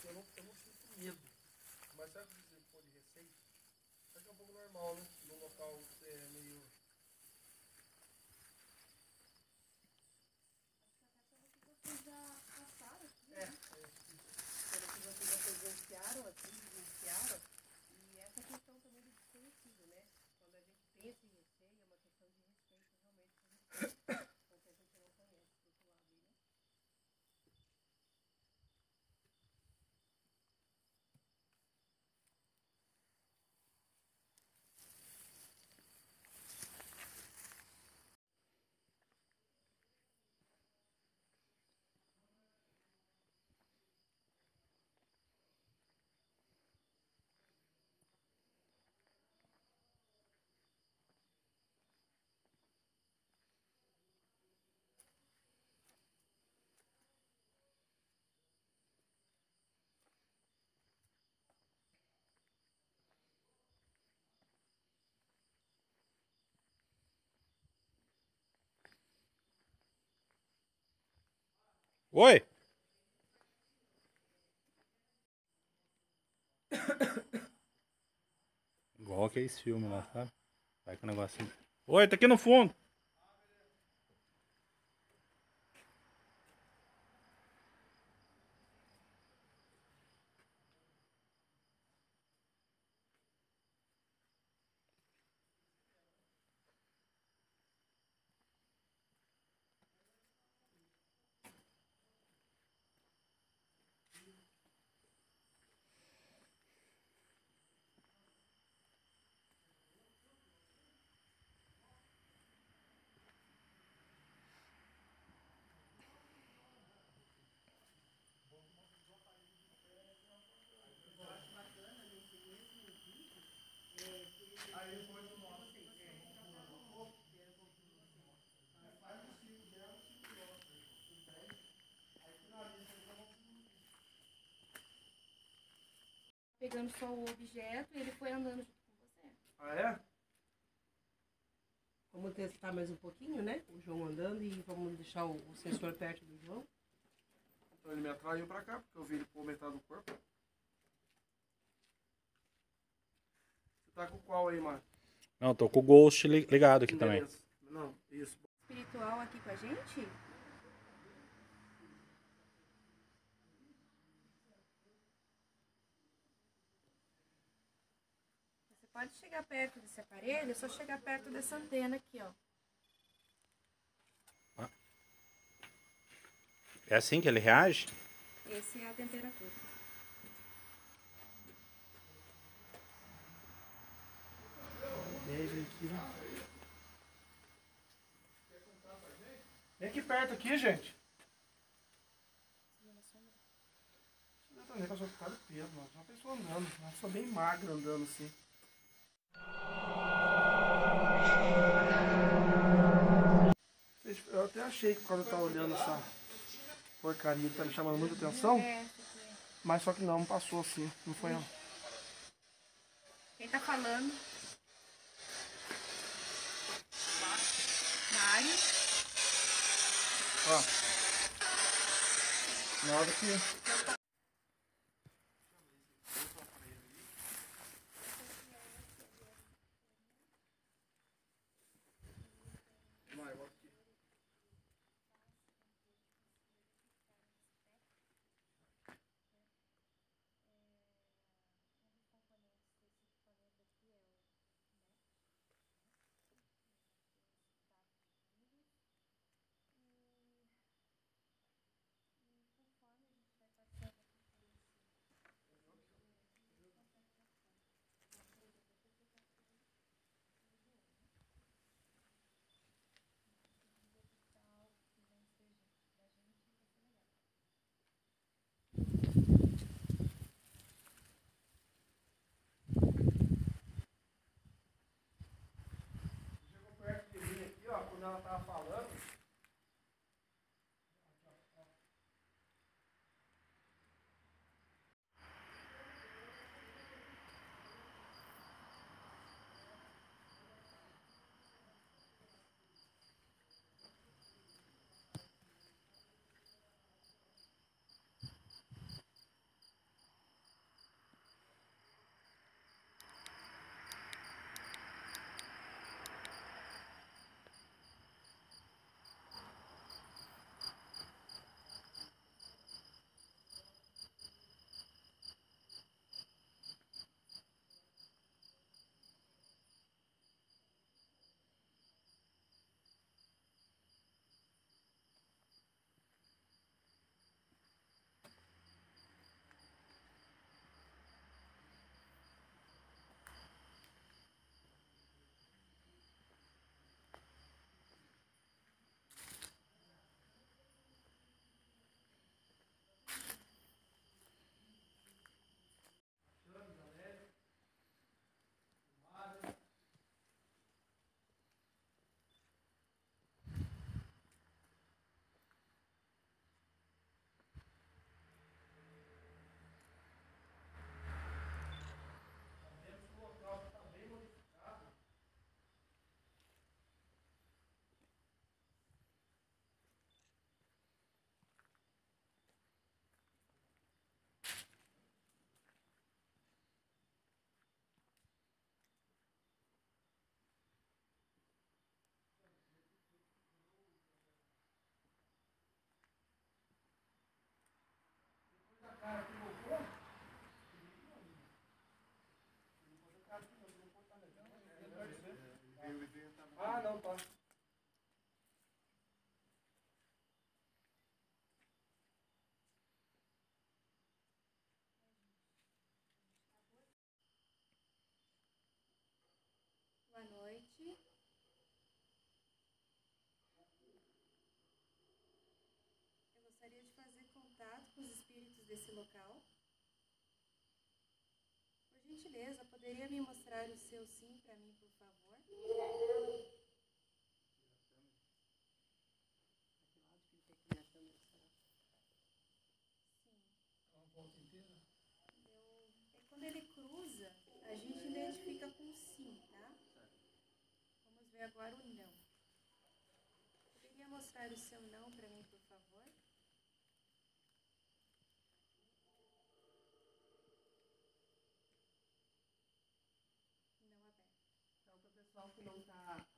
eu não sinto medo. Mas sabe que você for de receio? Acho que é um pouco normal, né? No local meio. Vocês já passaram aqui, É, né? Pelo que vocês já presenciaram aqui, vivenciaram. E essa questão também do desconhecido, né? Quando a gente pensa em receio, é uma questão de respeito realmente com o que a gente não conhece do outro lado aí, né? Oi! Igual aqueles filmes lá, sabe? Vai com o negocinho. Oi, tá aqui no fundo! Eu acho bacana nesse mesmo vídeo, que eles vocês trocavam ideias entre vocês. Pegando só o objeto e ele foi andando junto com você. Ah, é? Vamos testar mais um pouquinho, né? O João andando e vamos deixar o sensor perto do João. Então ele me atraiu pra cá, porque eu vi ele pôr metade do corpo. Você tá com qual aí, Marcos? Não, tô com o Ghost ligado aqui também. Beleza. Não, isso. Espiritual aqui com a gente? Você pode chegar perto desse aparelho, é só chegar perto dessa antena aqui, ó. É assim que ele reage? Essa é a temperatura. Vem aqui, né? Vem aqui perto aqui, gente. Eu também, que eu sou por causa do peso, mano. Sou uma pessoa andando. Eu sou bem magra andando assim. Eu até achei que quando eu tava olhando essa porcaria que tá me chamando muita atenção, mas só que não passou assim. Não foi não. Quem tá falando? Mário. Ó. Na hora que. Vai, volta aqui. Chegou perto de mim aqui, ó, quando ela tava falando. desse local? Por gentileza, poderia me mostrar o seu sim para mim, por favor? Sim. Quando ele cruza, a gente identifica com sim, tá? Vamos ver agora o não. Poderia mostrar o seu não para mim, por favor? Não aberto. Então, para o pessoal que não está